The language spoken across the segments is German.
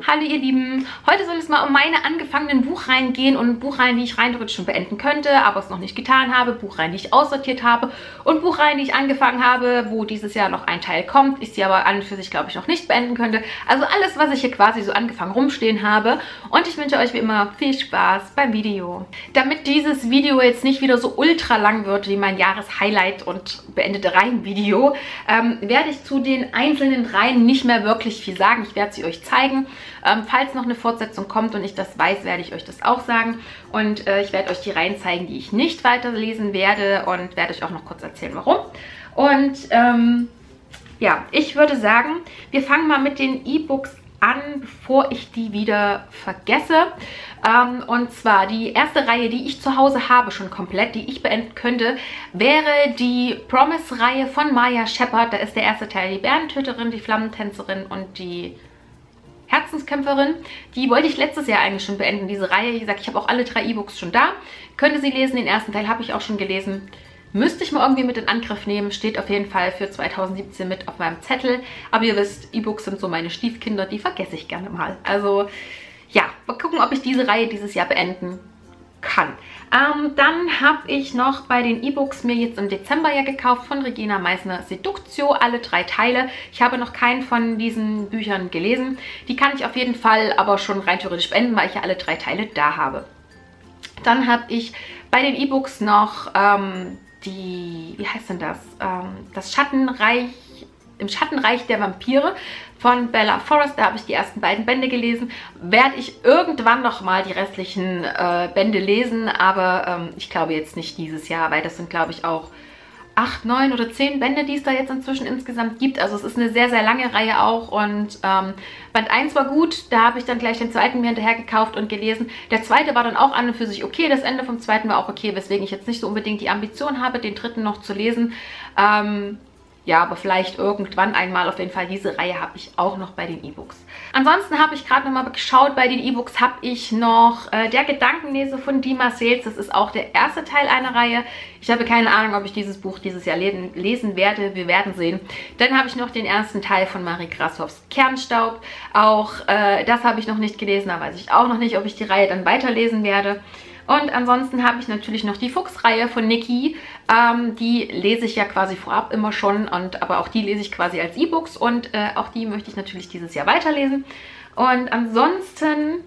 Hallo ihr Lieben, heute soll es mal um meine angefangenen Buchreihen gehen und Buchreihen, die ich rein theoretisch schon beenden könnte, aber es noch nicht getan habe, Buchreihen, die ich aussortiert habe und Buchreihen, die ich angefangen habe, wo dieses Jahr noch ein Teil kommt, ich sie aber an und für sich, glaube ich, noch nicht beenden könnte. Also alles, was ich hier quasi so angefangen rumstehen habe, und ich wünsche euch wie immer viel Spaß beim Video. Damit dieses Video jetzt nicht wieder so ultra lang wird wie mein Jahreshighlight und beendete Reihenvideo, werde ich zu den einzelnen Reihen nicht mehr wirklich viel sagen. Ich werde sie euch zeigen. Falls noch eine Fortsetzung kommt und ich das weiß, werde ich euch das auch sagen. Und ich werde euch die Reihen zeigen, die ich nicht weiterlesen werde, und werde euch auch noch kurz erzählen, warum. Und ja, ich würde sagen, wir fangen mal mit den E-Books an, bevor ich die wieder vergesse. Und zwar die erste Reihe, die ich zu Hause habe, schon komplett, die ich beenden könnte, wäre die Promise-Reihe von Maya Shepard. Da ist der erste Teil die Bärentöterin, die Flammentänzerin und die Herzenskämpferin. Die wollte ich letztes Jahr eigentlich schon beenden, diese Reihe. Wie gesagt, ich habe auch alle 3 E-Books schon da. Könnte sie lesen, den ersten Teil habe ich auch schon gelesen. Müsste ich mal irgendwie mit in Angriff nehmen. Steht auf jeden Fall für 2017 mit auf meinem Zettel. Aber ihr wisst, E-Books sind so meine Stiefkinder, die vergesse ich gerne mal. Also ja, mal gucken, ob ich diese Reihe dieses Jahr beenden kann. Dann habe ich noch bei den E-Books mir jetzt im Dezember ja gekauft von Regina Meissner Seductio, alle 3 Teile. Ich habe noch keinen von diesen Büchern gelesen. Die kann ich auf jeden Fall aber schon rein theoretisch beenden, weil ich ja alle 3 Teile da habe. Dann habe ich bei den E-Books noch wie heißt denn das? Das Schattenreich, im Schattenreich der Vampire von Bella Forrest. Da habe ich die ersten beiden Bände gelesen. Werde ich irgendwann noch mal die restlichen Bände lesen, aber ich glaube jetzt nicht dieses Jahr, weil das sind, glaube ich, auch 8, 9 oder 10 Bände, die es da jetzt inzwischen insgesamt gibt. Also es ist eine sehr, sehr lange Reihe auch, und Band 1 war gut, da habe ich dann gleich den zweiten mir hinterher gekauft und gelesen. Der zweite war dann auch an und für sich okay, das Ende vom zweiten war auch okay, weswegen ich jetzt nicht so unbedingt die Ambition habe, den dritten noch zu lesen. Ja, aber vielleicht irgendwann einmal. Auf jeden Fall, diese Reihe habe ich auch noch bei den E-Books. Ansonsten habe ich gerade nochmal geschaut, bei den E-Books habe ich noch Der Gedankenleser von Dima Sales. Das ist auch der erste Teil einer Reihe. Ich habe keine Ahnung, ob ich dieses Buch dieses Jahr lesen werde. Wir werden sehen. Dann habe ich noch den ersten Teil von Marie Grashoffs Kernstaub. Auch das habe ich noch nicht gelesen, da weiß ich auch noch nicht, ob ich die Reihe dann weiterlesen werde. Und ansonsten habe ich natürlich noch die Fuchsreihe von Niki. Die lese ich ja quasi vorab immer schon, aber auch die lese ich quasi als E-Books, und auch die möchte ich natürlich dieses Jahr weiterlesen. Und ansonsten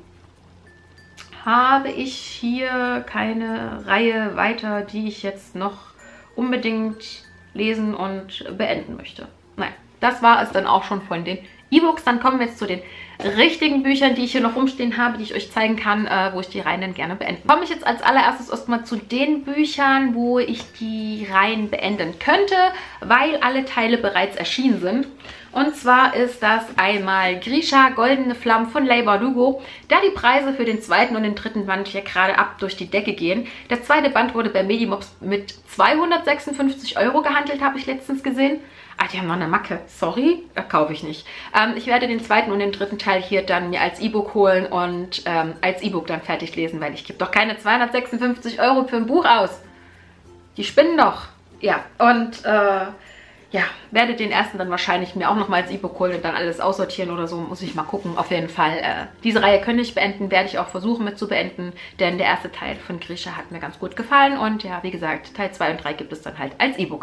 habe ich hier keine Reihe weiter, die ich jetzt noch unbedingt lesen und beenden möchte. Nein, das war es dann auch schon von den E-Books. Dann kommen wir jetzt zu den richtigen Büchern, die ich hier noch rumstehen habe, die ich euch zeigen kann, wo ich die Reihen dann gerne beenden. Komme ich jetzt als allererstes erstmal zu den Büchern, wo ich die Reihen beenden könnte, weil alle Teile bereits erschienen sind. Und zwar ist das einmal Grisha, Goldene Flammen von Leigh Bardugo, da die Preise für den zweiten und den dritten Band hier gerade ab durch die Decke gehen. Der zweite Band wurde bei Medimobs mit 256 € gehandelt, habe ich letztens gesehen. Ah, die haben noch eine Macke. Sorry, kaufe ich nicht. Ich werde den zweiten und den dritten Teil hier dann mir als E-Book holen und als E-Book dann fertig lesen, weil ich gebe doch keine 256 € für ein Buch aus. Die spinnen doch. Ja, und ja, werde den ersten dann wahrscheinlich mir auch nochmal als E-Book holen und dann alles aussortieren oder so. Muss ich mal gucken. Auf jeden Fall, diese Reihe könnte ich beenden, werde ich auch versuchen mit zu beenden, denn der erste Teil von Grisha hat mir ganz gut gefallen, und ja, wie gesagt, Teil 2 und 3 gibt es dann halt als E-Book.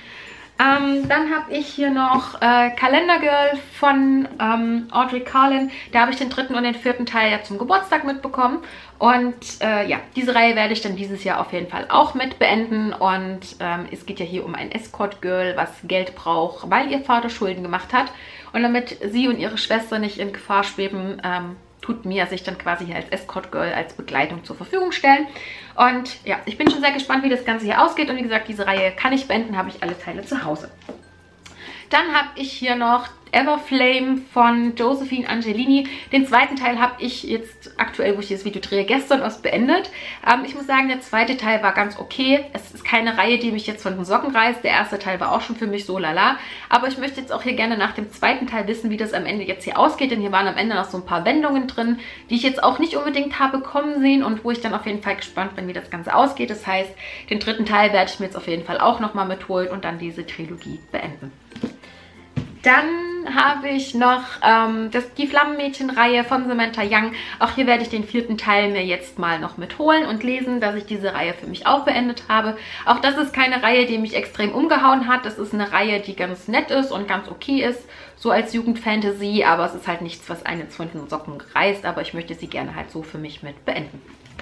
Dann habe ich hier noch Calendar Girl von Audrey Carlin. Da habe ich den dritten und den vierten Teil ja zum Geburtstag mitbekommen. Und ja, diese Reihe werde ich dann dieses Jahr auf jeden Fall auch mit beenden. Und es geht ja hier um ein Escort Girl, was Geld braucht, weil ihr Vater Schulden gemacht hat. Und damit sie und ihre Schwester nicht in Gefahr schweben, tut Mia sich dann quasi hier als Escort Girl, als Begleitung zur Verfügung stellen. Und ja, ich bin schon sehr gespannt, wie das Ganze hier ausgeht. Und wie gesagt, diese Reihe kann ich beenden, habe ich alle Teile zu Hause. Dann habe ich hier noch Everflame von Josephine Angelini. Den zweiten Teil habe ich jetzt aktuell, wo ich dieses Video drehe, gestern erst beendet. Ich muss sagen, der zweite Teil war ganz okay. Es ist keine Reihe, die mich jetzt von den Socken reißt. Der erste Teil war auch schon für mich so lala. Aber ich möchte jetzt auch hier gerne nach dem zweiten Teil wissen, wie das am Ende jetzt hier ausgeht. Denn hier waren am Ende noch so ein paar Wendungen drin, die ich jetzt auch nicht unbedingt habe kommen sehen und wo ich dann auf jeden Fall gespannt bin, wie das Ganze ausgeht. Das heißt, den dritten Teil werde ich mir jetzt auf jeden Fall auch nochmal mitholen und dann diese Trilogie beenden. Dann habe ich noch die Flammenmädchen-Reihe von Samantha Young. Auch hier werde ich den 4. Teil mir jetzt mal noch mitholen und lesen, dass ich diese Reihe für mich auch beendet habe. Auch das ist keine Reihe, die mich extrem umgehauen hat. Das ist eine Reihe, die ganz nett ist und ganz okay ist, so als Jugendfantasy. Aber es ist halt nichts, was einen von den Socken reißt. Aber ich möchte sie gerne halt so für mich mit beenden.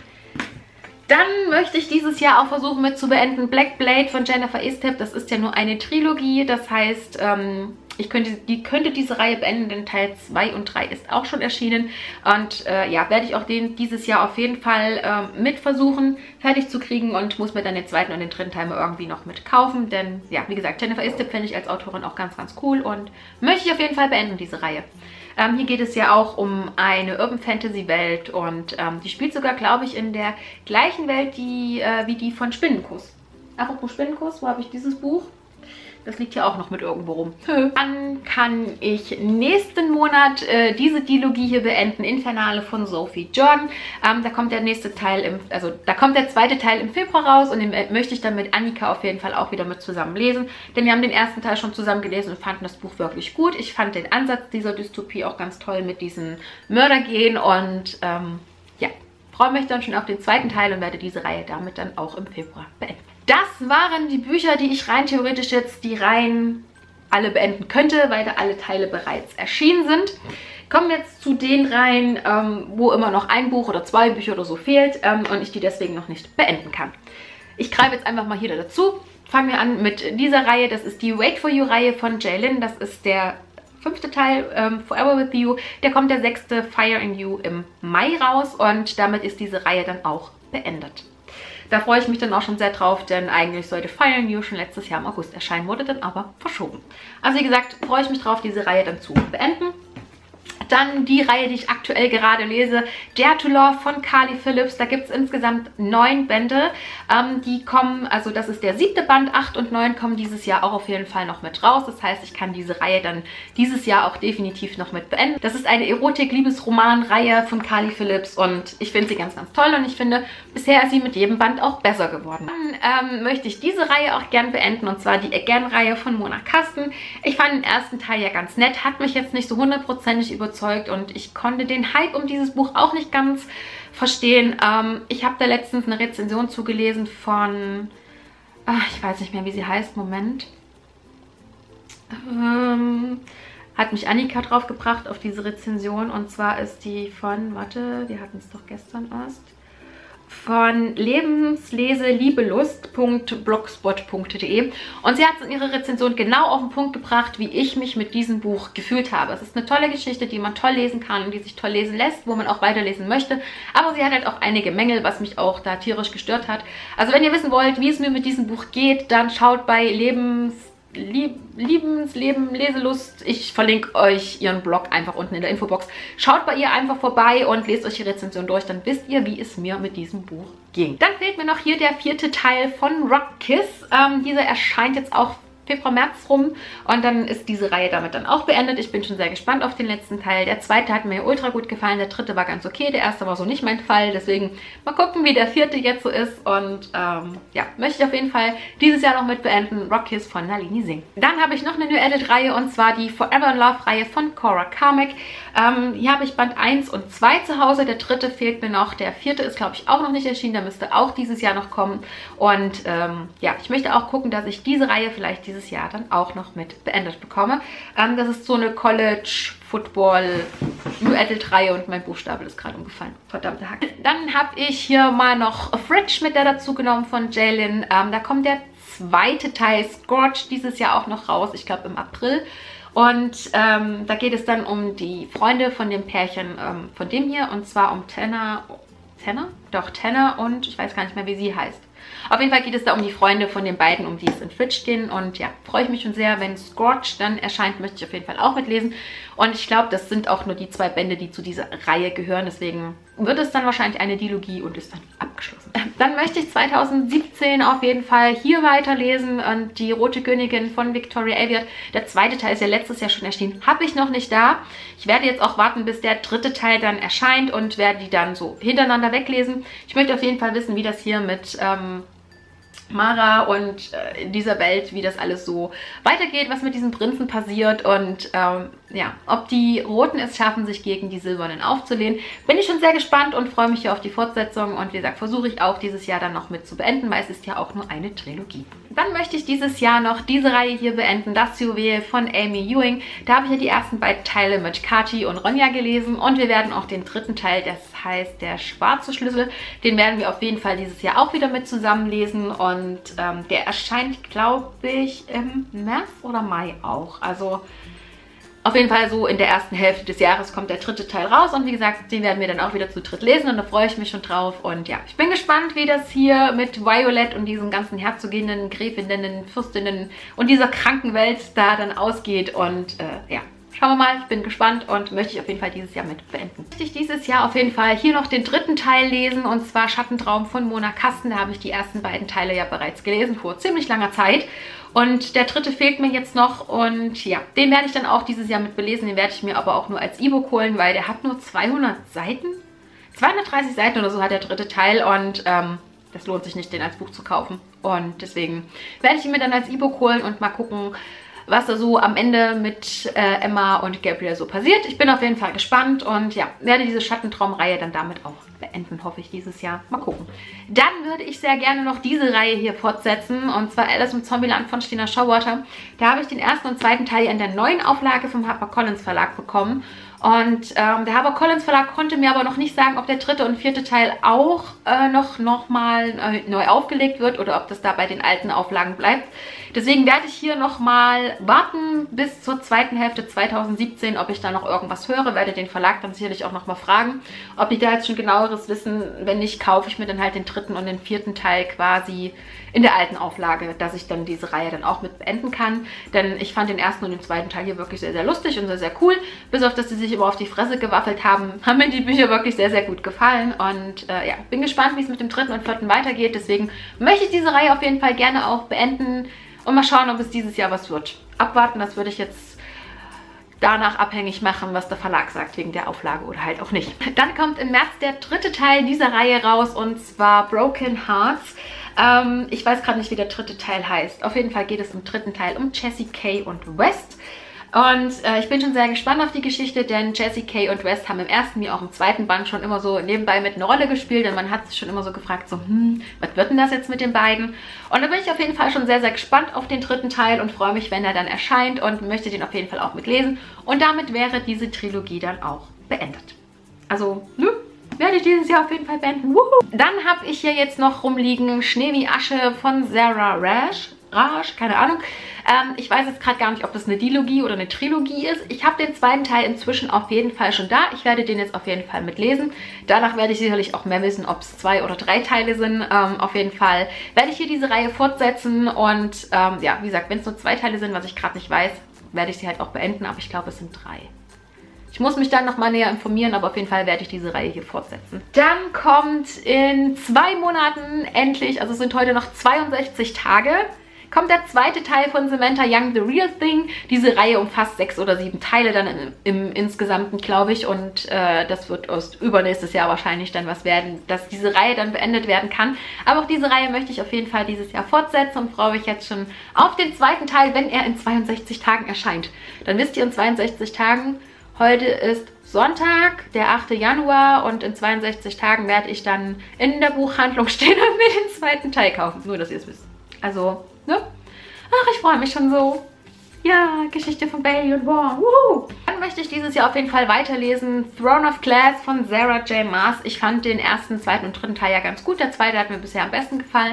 Dann möchte ich dieses Jahr auch versuchen mit zu beenden Black Blade von Jennifer Estep. Das ist ja nur eine Trilogie, das heißt, ich könnte diese Reihe beenden, denn Teil 2 und 3 ist auch schon erschienen. Und ja, werde ich auch dieses Jahr auf jeden Fall mit versuchen, fertig zu kriegen und muss mir dann den 2. und den 3. Teil mal irgendwie noch mit kaufen. Denn ja, wie gesagt, Jennifer Estep finde ich als Autorin auch ganz, ganz cool und möchte ich auf jeden Fall beenden, diese Reihe. Hier geht es ja auch um eine Urban Fantasy Welt und die spielt sogar, glaube ich, in der gleichen Welt wie die von Spinnenkuss. Apropos Spinnenkuss, wo habe ich dieses Buch? Das liegt hier auch noch mit irgendwo rum. Dann kann ich nächsten Monat diese Dilogie hier beenden, Infernale von Sophie Jordan. Da kommt der nächste Teil, da kommt der 2. Teil im Februar raus und den möchte ich dann mit Annika auf jeden Fall auch wieder mit zusammen lesen. Denn wir haben den 1. Teil schon zusammen gelesen und fanden das Buch wirklich gut. Ich fand den Ansatz dieser Dystopie auch ganz toll mit diesen Mördergehen und ja, freue mich dann schon auf den 2. Teil und werde diese Reihe damit dann auch im Februar beenden. Das waren die Bücher, die ich rein theoretisch jetzt die Reihen alle beenden könnte, weil da alle Teile bereits erschienen sind. Kommen wir jetzt zu den Reihen, wo immer noch ein Buch oder 2 Bücher oder so fehlt und ich die deswegen noch nicht beenden kann. Ich greife jetzt einfach mal hier dazu. Fangen wir an mit dieser Reihe. Das ist die Wait For You Reihe von Jaylin. Das ist der 5. Teil, Forever With You. Der kommt der 6. Fire in You im Mai raus und damit ist diese Reihe dann auch beendet. Da freue ich mich dann auch schon sehr drauf, denn eigentlich sollte Fire in You schon letztes Jahr im August erscheinen, wurde dann aber verschoben. Also wie gesagt, freue ich mich drauf, diese Reihe dann zu beenden. Dann die Reihe, die ich aktuell gerade lese, Dare to Love von Carly Phillips. Da gibt es insgesamt 9 Bände. Die kommen, also das ist der 7. Band, 8 und 9 kommen dieses Jahr auch auf jeden Fall noch mit raus. Das heißt, ich kann diese Reihe dann dieses Jahr auch definitiv noch mit beenden. Das ist eine Erotik-Liebesroman-Reihe von Carly Phillips und ich finde sie ganz, ganz toll und ich finde, bisher ist sie mit jedem Band auch besser geworden. Dann möchte ich diese Reihe auch gern beenden und zwar die Again-Reihe von Mona Kasten. Ich fand den 1. Teil ja ganz nett, hat mich jetzt nicht so hundertprozentig überzeugt und ich konnte den Hype um dieses Buch auch nicht ganz verstehen. Ich habe da letztens eine Rezension zugelesen von, ich weiß nicht mehr, wie sie heißt, Moment. Hat mich Annika drauf gebracht auf diese Rezension und zwar ist die von, warte, wir hatten es doch gestern erst, von lebensleseliebelust.blogspot.de und sie hat es in ihrer Rezension genau auf den Punkt gebracht, wie ich mich mit diesem Buch gefühlt habe. Es ist eine tolle Geschichte, die man toll lesen kann und die sich toll lesen lässt, wo man auch weiterlesen möchte, aber sie hat halt auch einige Mängel, was mich auch da tierisch gestört hat. Also wenn ihr wissen wollt, wie es mir mit diesem Buch geht, dann schaut bei Leselust. Ich verlinke euch ihren Blog einfach unten in der Infobox. Schaut bei ihr einfach vorbei und lest euch die Rezension durch, dann wisst ihr, wie es mir mit diesem Buch ging. Dann fehlt mir noch hier der 4. Teil von Rock Kiss. Dieser erscheint jetzt auch Februar, März rum und dann ist diese Reihe damit dann auch beendet. Ich bin schon sehr gespannt auf den letzten Teil. Der 2. hat mir ultra gut gefallen, der 3. war ganz okay, der 1. war so nicht mein Fall, deswegen mal gucken, wie der 4. jetzt so ist und ja, möchte ich auf jeden Fall dieses Jahr noch mit beenden. Rock Kiss von Nalini Singh. Dann habe ich noch eine New Edit Reihe und zwar die Forever in Love Reihe von Cora Carmack. Hier habe ich Band 1 und 2 zu Hause, der 3. fehlt mir noch, der 4. ist glaube ich auch noch nicht erschienen, der müsste auch dieses Jahr noch kommen und ja, ich möchte auch gucken, dass ich diese Reihe vielleicht dieses Jahr dann auch noch mit beendet bekomme. Das ist so eine College-Football New Adult Reihe und mein Buchstabe ist gerade umgefallen. Verdammte Hack. Dann habe ich hier mal noch Fridge mit der dazu genommen von Jaylin. Da kommt der 2. Teil Scorch dieses Jahr auch noch raus, ich glaube im April. Und da geht es dann um die Freunde von dem Pärchen von dem hier und zwar um Tanner und ich weiß gar nicht mehr, wie sie heißt. Auf jeden Fall geht es da um die Freunde von den beiden, um die es in Fridge gehen. Und ja, freue ich mich schon sehr, wenn Scorch dann erscheint, möchte ich auf jeden Fall auch mitlesen. Und ich glaube, das sind auch nur die 2 Bände, die zu dieser Reihe gehören. Deswegen wird es dann wahrscheinlich eine Dilogie und ist dann abgeschlossen. Dann möchte ich 2017 auf jeden Fall hier weiterlesen. Und die Rote Königin von Victoria Aveyard. Der 2. Teil ist ja letztes Jahr schon erschienen. Habe ich noch nicht da. Ich werde jetzt auch warten, bis der 3. Teil dann erscheint und werde die dann so hintereinander weglesen. Ich möchte auf jeden Fall wissen, wie das hier mit Mara und in dieser Welt, wie das alles so weitergeht, was mit diesem Prinzen passiert und ja, ob die Roten es schaffen, sich gegen die Silbernen aufzulehnen. Bin ich schon sehr gespannt und freue mich hier auf die Fortsetzung und wie gesagt, versuche ich auch dieses Jahr dann noch mit zu beenden, weil es ist ja auch nur eine Trilogie. Dann möchte ich dieses Jahr noch diese Reihe hier beenden, Das Juwel von Amy Ewing. Da habe ich ja die ersten beiden Teile mit Kathi und Ronja gelesen und wir werden auch den dritten Teil, das heißt der schwarze Schlüssel, den werden wir auf jeden Fall dieses Jahr auch wieder mit zusammenlesen und der erscheint, glaube ich, im März oder Mai auch. Also auf jeden Fall so in der ersten Hälfte des Jahres kommt der dritte Teil raus und wie gesagt, den werden wir dann auch wieder zu dritt lesen und da freue ich mich schon drauf. Und ja, ich bin gespannt, wie das hier mit Violet und diesen ganzen Herzoginnen, Gräfinnen, Fürstinnen und dieser kranken Welt da dann ausgeht und ja. Schauen wir mal, ich bin gespannt und möchte ich auf jeden Fall dieses Jahr mit beenden. Möchte ich dieses Jahr auf jeden Fall hier noch den dritten Teil lesen und zwar Schattentraum von Mona Kasten. Da habe ich die ersten beiden Teile ja bereits gelesen vor ziemlich langer Zeit und der dritte fehlt mir jetzt noch und ja, den werde ich dann auch dieses Jahr mit belesen. Den werde ich mir aber auch nur als E-Book holen, weil der hat nur 200 Seiten. 230 Seiten oder so hat der dritte Teil und das lohnt sich nicht, den als Buch zu kaufen. Und deswegen werde ich ihn mir dann als E-Book holen und mal gucken, was da so am Ende mit Emma und Gabriel so passiert. Ich bin auf jeden Fall gespannt und ja, werde diese Schattentraum-Reihe dann damit auch beenden, hoffe ich, dieses Jahr. Mal gucken. Dann würde ich sehr gerne noch diese Reihe hier fortsetzen und zwar Alice im Zombieland von Stina Showalter. Da habe ich den ersten und zweiten Teil in der neuen Auflage vom HarperCollins Verlag bekommen. Und der HarperCollins Verlag konnte mir aber noch nicht sagen, ob der dritte und vierte Teil auch noch mal neu aufgelegt wird oder ob das da bei den alten Auflagen bleibt. Deswegen werde ich hier nochmal warten bis zur zweiten Hälfte 2017, ob ich da noch irgendwas höre. Werde den Verlag dann sicherlich auch nochmal fragen, ob die da jetzt schon genaueres wissen. Wenn nicht, kaufe ich mir dann halt den dritten und den vierten Teil quasi in der alten Auflage, dass ich dann diese Reihe dann auch mit beenden kann. Denn ich fand den ersten und den zweiten Teil hier wirklich sehr, sehr lustig und sehr, sehr cool. Bis auf, dass sie sich immer auf die Fresse gewaffelt haben, haben mir die Bücher wirklich sehr, sehr gut gefallen. Und ja, bin gespannt, wie es mit dem dritten und vierten weitergeht. Deswegen möchte ich diese Reihe auf jeden Fall gerne auch beenden und mal schauen, ob es dieses Jahr was wird. Abwarten, das würde ich jetzt danach abhängig machen, was der Verlag sagt, wegen der Auflage oder halt auch nicht. Dann kommt im März der dritte Teil dieser Reihe raus und zwar Broken Hearts. Ich weiß gerade nicht, wie der dritte Teil heißt. Auf jeden Fall geht es im dritten Teil um Jessie, Kay und West. Und ich bin schon sehr gespannt auf die Geschichte, denn Jessie, Kay und West haben im ersten wie auch im zweiten Band schon immer so nebenbei mit einer Rolle gespielt und man hat sich schon immer so gefragt, so, was wird denn das jetzt mit den beiden? Und da bin ich auf jeden Fall schon sehr, sehr gespannt auf den dritten Teil und freue mich, wenn er dann erscheint und möchte den auf jeden Fall auch mitlesen. Und damit wäre diese Trilogie dann auch beendet. Also, werde ich dieses Jahr auf jeden Fall beenden. Woohoo. Dann habe ich hier jetzt noch rumliegen Schnee wie Asche von Sarah Raasch, keine Ahnung. Ich weiß jetzt gerade gar nicht, ob das eine Dilogie oder eine Trilogie ist. Ich habe den zweiten Teil inzwischen auf jeden Fall schon da. Ich werde den jetzt auf jeden Fall mitlesen. Danach werde ich sicherlich auch mehr wissen, ob es 2 oder 3 Teile sind. Auf jeden Fall werde ich hier diese Reihe fortsetzen und ja, wie gesagt, wenn es nur 2 Teile sind, was ich gerade nicht weiß, werde ich sie halt auch beenden, aber ich glaube, es sind 3. Ich muss mich dann nochmal näher informieren, aber auf jeden Fall werde ich diese Reihe hier fortsetzen. Dann kommt in 2 Monaten endlich, also es sind heute noch 62 Tage, kommt der zweite Teil von Samantha Young, The Real Thing. Diese Reihe umfasst 6 oder 7 Teile dann im Insgesamten, glaube ich. Und das wird erst übernächstes Jahr wahrscheinlich dann was werden, dass diese Reihe dann beendet werden kann. Aber auch diese Reihe möchte ich auf jeden Fall dieses Jahr fortsetzen und freue mich jetzt schon auf den zweiten Teil, wenn er in 62 Tagen erscheint. Dann wisst ihr, in 62 Tagen, heute ist Sonntag, der 8. Januar und in 62 Tagen werde ich dann in der Buchhandlung stehen und mir den zweiten Teil kaufen. Nur, dass ihr es wisst. Also, ne? Ach, ich freue mich schon so. Ja, Geschichte von Bailey und Vaughn. Woohoo! Dann möchte ich dieses Jahr auf jeden Fall weiterlesen Throne of Glass von Sarah J. Maas. Ich fand den ersten, zweiten und dritten Teil ja ganz gut. Der zweite hat mir bisher am besten gefallen.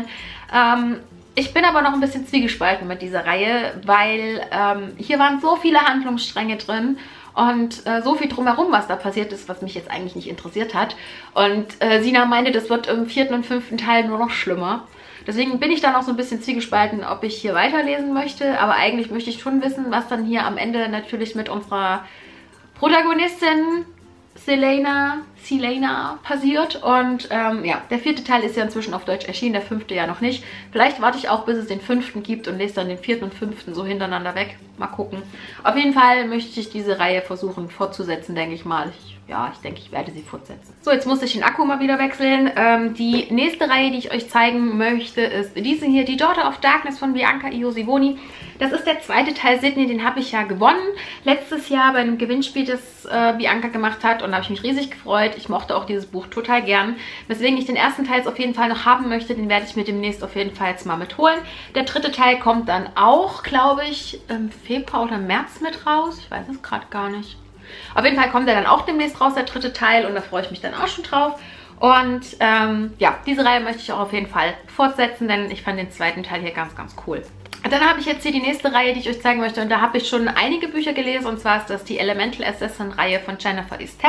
Ich bin aber noch ein bisschen zwiegespalten mit dieser Reihe, weil hier waren so viele Handlungsstränge drin und so viel drumherum, was da passiert ist, was mich jetzt eigentlich nicht interessiert hat. Und Sina meinte, das wird im 4. und 5. Teil nur noch schlimmer. Deswegen bin ich da noch so ein bisschen zwiegespalten, ob ich hier weiterlesen möchte. Aber eigentlich möchte ich schon wissen, was dann hier am Ende natürlich mit unserer Protagonistin Selena Celaena passiert. Und ja, der 4. Teil ist ja inzwischen auf Deutsch erschienen, der 5. ja noch nicht. Vielleicht warte ich auch, bis es den 5. gibt und lese dann den 4. und 5. so hintereinander weg. Mal gucken. Auf jeden Fall möchte ich diese Reihe versuchen fortzusetzen, denke ich mal. Ich denke, ich werde sie fortsetzen. So, jetzt muss ich den Akku mal wieder wechseln. Die nächste Reihe, die ich euch zeigen möchte, ist diese hier, die Daughter of Darkness von Bianca Iosivoni. Das ist der 2. Teil Sydney, den habe ich ja gewonnen. Letztes Jahr bei einem Gewinnspiel, das Bianca gemacht hat, und da habe ich mich riesig gefreut. Ich mochte auch dieses Buch total gern. Weswegen ich den 1. Teil jetzt auf jeden Fall noch haben möchte, den werde ich mir demnächst auf jeden Fall jetzt mal mitholen. Der 3. Teil kommt dann auch, glaube ich, im Februar oder März mit raus. Ich weiß es gerade gar nicht. Auf jeden Fall kommt er dann auch demnächst raus, der 3. Teil, und da freue ich mich dann auch schon drauf. Und ja, diese Reihe möchte ich auch auf jeden Fall fortsetzen, denn ich fand den 2. Teil hier ganz, ganz cool. Dann habe ich jetzt hier die nächste Reihe, die ich euch zeigen möchte, und da habe ich schon einige Bücher gelesen, und zwar ist das die Elemental Assassin Reihe von Jennifer Estep.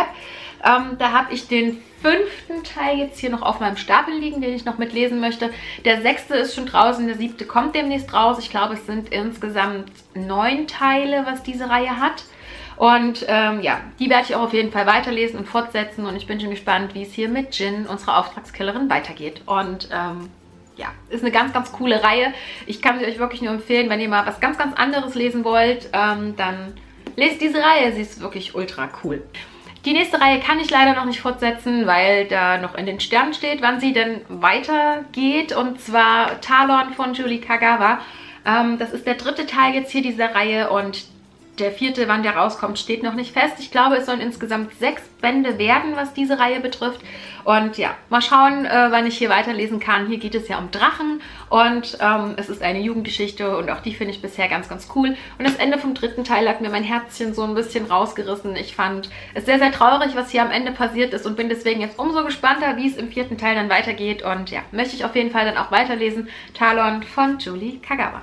Da habe ich den 5. Teil jetzt hier noch auf meinem Stapel liegen, den ich noch mitlesen möchte. Der 6. ist schon draußen, der 7. kommt demnächst raus. Ich glaube, es sind insgesamt 9 Teile, was diese Reihe hat. Und ja, die werde ich auch auf jeden Fall weiterlesen und fortsetzen, und ich bin schon gespannt, wie es hier mit Jin, unserer Auftragskillerin, weitergeht. Und ja, ist eine ganz, ganz coole Reihe. Ich kann sie euch wirklich nur empfehlen, wenn ihr mal was ganz, ganz anderes lesen wollt, dann lest diese Reihe. Sie ist wirklich ultra cool. Die nächste Reihe kann ich leider noch nicht fortsetzen, weil da noch in den Sternen steht, wann sie denn weitergeht. Und zwar Talon von Julie Kagawa. Das ist der 3. Teil jetzt hier dieser Reihe, und der 4., wann der rauskommt, steht noch nicht fest. Ich glaube, es sollen insgesamt 6 Bände werden, was diese Reihe betrifft. Und ja, mal schauen, wann ich hier weiterlesen kann. Hier geht es ja um Drachen, und es ist eine Jugendgeschichte, und auch die finde ich bisher ganz, ganz cool. Und das Ende vom 3. Teil hat mir mein Herzchen so ein bisschen rausgerissen. Ich fand es sehr, sehr traurig, was hier am Ende passiert ist, und bin deswegen jetzt umso gespannter, wie es im 4. Teil dann weitergeht. Und ja, möchte ich auf jeden Fall dann auch weiterlesen. Talon von Julie Kagawa.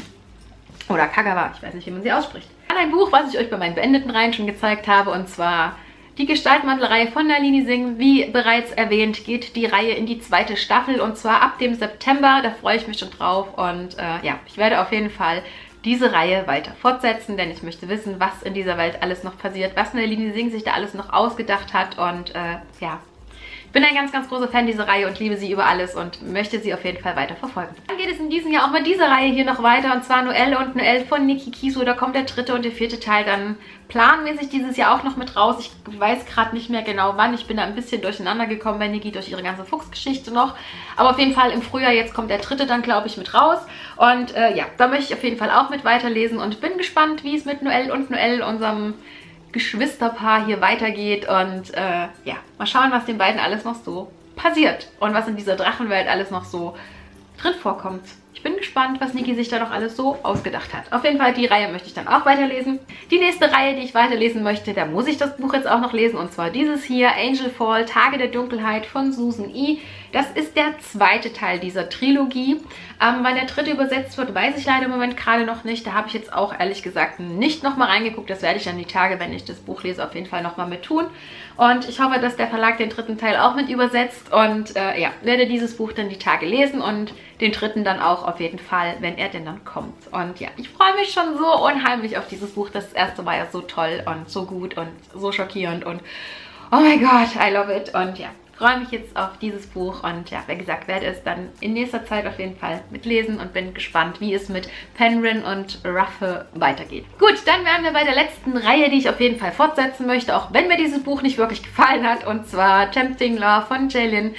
Oder Kagawa, ich weiß nicht, wie man sie ausspricht. Dann ein Buch, was ich euch bei meinen beendeten Reihen schon gezeigt habe, und zwar die Gestaltmantel-Reihe von Nalini Singh. Wie bereits erwähnt, geht die Reihe in die 2. Staffel, und zwar ab dem September. Da freue ich mich schon drauf, und ja, ich werde auf jeden Fall diese Reihe weiter fortsetzen, denn ich möchte wissen, was in dieser Welt alles noch passiert, was Nalini Singh sich da alles noch ausgedacht hat, und ja. Ich bin ein ganz, ganz großer Fan dieser Reihe und liebe sie über alles und möchte sie auf jeden Fall weiter verfolgen. Dann geht es in diesem Jahr auch mit dieser Reihe hier noch weiter, und zwar Noelle und Noelle von Niki Kisu. Da kommt der 3. und der 4. Teil dann planmäßig dieses Jahr auch noch mit raus. Ich weiß gerade nicht mehr genau wann. Ich bin da ein bisschen durcheinander gekommen bei Niki durch ihre ganze Fuchsgeschichte noch. Aber auf jeden Fall im Frühjahr, jetzt kommt der 3. dann, glaube ich, mit raus. Und ja, da möchte ich auf jeden Fall auch mit weiterlesen und bin gespannt, wie es mit Noelle und Noelle, unserem Geschwisterpaar, hier weitergeht, und ja, mal schauen, was den beiden alles noch so passiert und was in dieser Drachenwelt alles noch so drin vorkommt. Ich bin gespannt, was Niki sich da noch alles so ausgedacht hat. Auf jeden Fall, die Reihe möchte ich dann auch weiterlesen. Die nächste Reihe, die ich weiterlesen möchte, da muss ich das Buch jetzt auch noch lesen, und zwar dieses hier, Angel Fall, Tage der Dunkelheit von Susan E. Das ist der 2. Teil dieser Trilogie. Wann der 3. übersetzt wird, weiß ich leider im Moment gerade noch nicht. Da habe ich jetzt auch ehrlich gesagt nicht nochmal reingeguckt. Das werde ich dann die Tage, wenn ich das Buch lese, auf jeden Fall nochmal mit tun. Und ich hoffe, dass der Verlag den 3. Teil auch mit übersetzt, und ja, werde dieses Buch dann die Tage lesen und den 3. dann auch auf jeden Fall, wenn er denn dann kommt. Und ja, ich freue mich schon so unheimlich auf dieses Buch. Das erste war ja so toll und so gut und so schockierend, und oh mein Gott, I love it. Und ja, freue mich jetzt auf dieses Buch, und ja, wie gesagt, werde es dann in nächster Zeit auf jeden Fall mitlesen und bin gespannt, wie es mit Penryn und Ruffle weitergeht. Gut, dann wären wir bei der letzten Reihe, die ich auf jeden Fall fortsetzen möchte, auch wenn mir dieses Buch nicht wirklich gefallen hat, und zwar Tempting Love von Jaylin.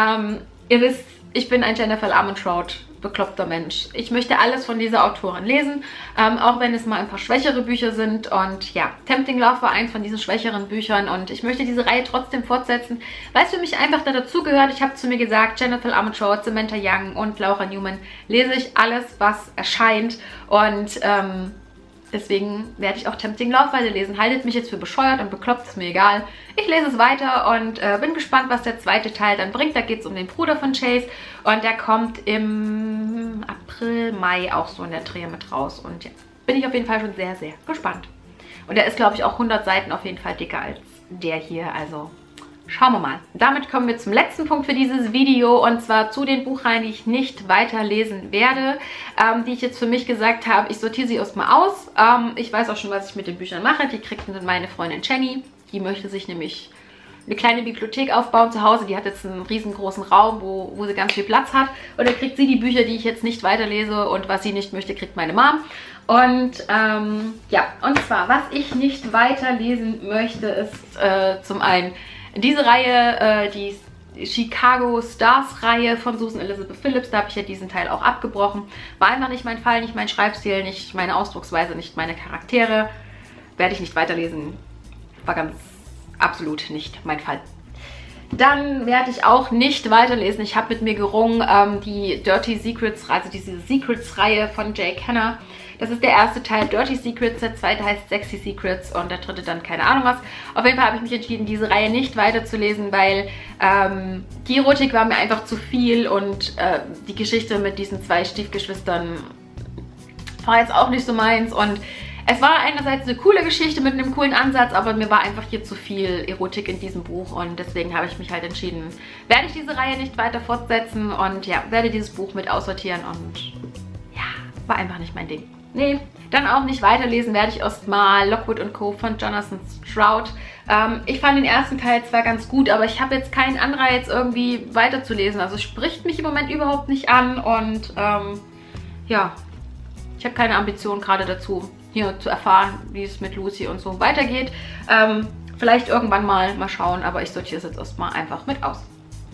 Ihr wisst, ich bin ein Jennifer Armentrout bekloppter Mensch. Ich möchte alles von dieser Autorin lesen, auch wenn es mal ein paar schwächere Bücher sind. Und ja, Tempting Love war eins von diesen schwächeren Büchern, und ich möchte diese Reihe trotzdem fortsetzen, weil es für mich einfach da dazugehört. Ich habe zu mir gesagt, Jennifer Armentrout, Samantha Young und Laura Newman lese ich alles, was erscheint, und deswegen werde ich auch Tempting Love weiterlesen. Haltet mich jetzt für bescheuert und bekloppt, ist mir egal. Ich lese es weiter und bin gespannt, was der 2. Teil dann bringt. Da geht es um den Bruder von Chase, und der kommt im April, Mai auch so in der Dreh mit raus. Und ja, bin ich auf jeden Fall schon sehr, sehr gespannt. Und der ist, glaube ich, auch 100 Seiten auf jeden Fall dicker als der hier, also schauen wir mal. Damit kommen wir zum letzten Punkt für dieses Video, und zwar zu den Buchreihen, die ich nicht weiterlesen werde, die ich jetzt für mich gesagt habe, ich sortiere sie erstmal aus. Ich weiß auch schon, was ich mit den Büchern mache. Die kriegt dann meine Freundin Jenny. Die möchte sich nämlich eine kleine Bibliothek aufbauen zu Hause. Die hat jetzt einen riesengroßen Raum, wo sie ganz viel Platz hat. Und dann kriegt sie die Bücher, die ich jetzt nicht weiterlese, und was sie nicht möchte, kriegt meine Mom. Und ja, und zwar, was ich nicht weiterlesen möchte, ist zum einen diese Reihe, die Chicago Stars Reihe von Susan Elizabeth Phillips. Da habe ich ja diesen Teil auch abgebrochen. War einfach nicht mein Fall, nicht mein Schreibstil, nicht meine Ausdrucksweise, nicht meine Charaktere. Werde ich nicht weiterlesen. War ganz absolut nicht mein Fall. Dann werde ich auch nicht weiterlesen. Ich habe mit mir gerungen, die Dirty Secrets, also diese Secrets-Reihe von Jay Kenner. Das ist der erste Teil, Dirty Secrets, der zweite heißt Sexy Secrets und der dritte dann keine Ahnung was. Auf jeden Fall habe ich mich entschieden, diese Reihe nicht weiterzulesen, weil die Erotik war mir einfach zu viel und die Geschichte mit diesen zwei Stiefgeschwistern war jetzt auch nicht so meins. Und es war einerseits eine coole Geschichte mit einem coolen Ansatz, aber mir war einfach hier zu viel Erotik in diesem Buch und deswegen habe ich mich halt entschieden, werde ich diese Reihe nicht weiter fortsetzen und ja, werde dieses Buch mit aussortieren und ja, war einfach nicht mein Ding. Nee, dann auch nicht weiterlesen werde ich erstmal Lockwood & Co. von Jonathan Stroud. Ich fand den ersten Teil zwar ganz gut, aber ich habe jetzt keinen Anreiz irgendwie weiterzulesen. Also es spricht mich im Moment überhaupt nicht an und ja, ich habe keine Ambition gerade dazu, hier zu erfahren, wie es mit Lucy und so weitergeht. Vielleicht irgendwann mal schauen, aber ich sortiere es jetzt erstmal einfach mit aus.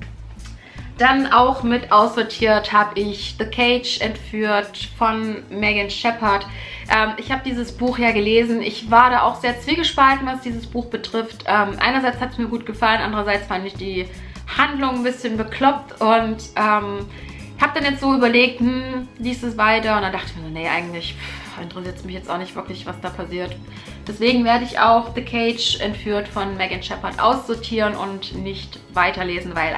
Dann auch mit aussortiert habe ich The Cage entführt von Megan Shepherd. Ich habe dieses Buch ja gelesen. Ich war da auch sehr zwiegespalten, was dieses Buch betrifft. Einerseits hat es mir gut gefallen, andererseits fand ich die Handlung ein bisschen bekloppt und habe dann jetzt so überlegt, liest es weiter und dann dachte ich mir, nee, eigentlich interessiert es mich jetzt auch nicht wirklich, was da passiert. Deswegen werde ich auch The Cage entführt von Megan Shepherd aussortieren und nicht weiterlesen, weil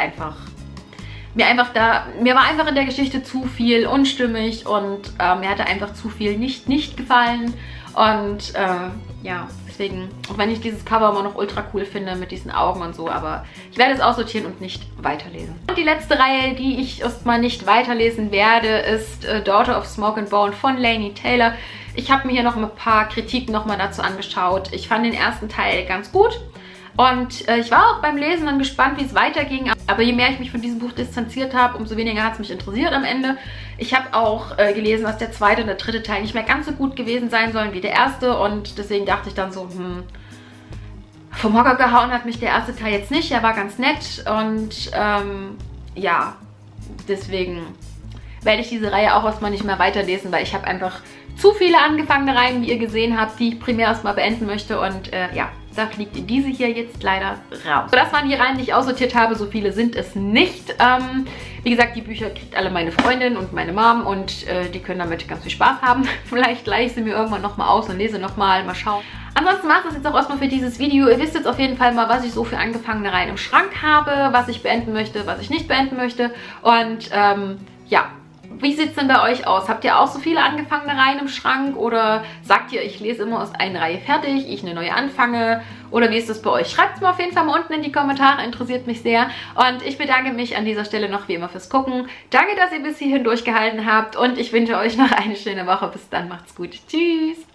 mir war einfach in der Geschichte zu viel unstimmig und mir hatte einfach zu viel nicht gefallen und ja, deswegen, auch wenn ich dieses Cover immer noch ultra cool finde mit diesen Augen und so, aber ich werde es aussortieren und nicht weiterlesen. Und die letzte Reihe, die ich erstmal nicht weiterlesen werde, ist Daughter of Smoke and Bone von Laini Taylor. Ich habe mir hier noch ein paar Kritiken nochmal dazu angeschaut. Ich fand den ersten Teil ganz gut. Und ich war auch beim Lesen dann gespannt, wie es weiterging. Aber je mehr ich mich von diesem Buch distanziert habe, umso weniger hat es mich interessiert am Ende. Ich habe auch gelesen, dass der zweite und der dritte Teil nicht mehr ganz so gut gewesen sein sollen wie der erste. Und deswegen dachte ich dann so, vom Hocker gehauen hat mich der erste Teil jetzt nicht. Er war ganz nett und ja, deswegen werde ich diese Reihe auch erstmal nicht mehr weiterlesen, weil ich habe einfach zu viele angefangene Reihen, wie ihr gesehen habt, die ich primär erstmal beenden möchte. Und ja, da fliegt diese hier jetzt leider raus. So, das waren die Reihen, die ich aussortiert habe. So viele sind es nicht. Wie gesagt, die Bücher kriegt alle meine Freundin und meine Mom und die können damit ganz viel Spaß haben. Vielleicht leihe ich sie mir irgendwann nochmal aus und lese nochmal, mal schauen. Ansonsten war es das jetzt auch erstmal für dieses Video. Ihr wisst jetzt auf jeden Fall mal, was ich so für angefangene Reihen im Schrank habe, was ich beenden möchte, was ich nicht beenden möchte. Und ja, wie sieht es denn bei euch aus? Habt ihr auch so viele angefangene Reihen im Schrank oder sagt ihr, ich lese immer aus einer Reihe fertig, ich eine neue anfange? Oder wie ist das bei euch? Schreibt es mir auf jeden Fall mal unten in die Kommentare, interessiert mich sehr. Und ich bedanke mich an dieser Stelle noch wie immer fürs Gucken. Danke, dass ihr bis hierhin durchgehalten habt und ich wünsche euch noch eine schöne Woche. Bis dann, macht's gut. Tschüss!